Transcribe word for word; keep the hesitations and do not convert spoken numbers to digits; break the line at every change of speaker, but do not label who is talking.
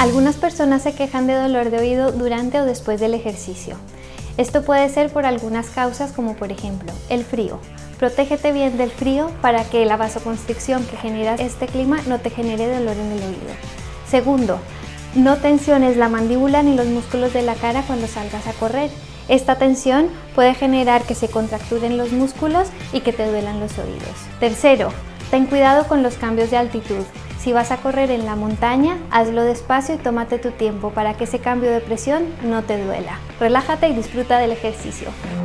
Algunas personas se quejan de dolor de oído durante o después del ejercicio. Esto puede ser por algunas causas, como por ejemplo el frío. Protégete bien del frío para que la vasoconstricción que genera este clima no te genere dolor en el oído. Segundo, no tensiones la mandíbula ni los músculos de la cara cuando salgas a correr. Esta tensión puede generar que se contracturen los músculos y que te duelan los oídos. Tercero, ten cuidado con los cambios de altitud. Si vas a correr en la montaña, hazlo despacio y tómate tu tiempo para que ese cambio de presión no te duela. Relájate y disfruta del ejercicio.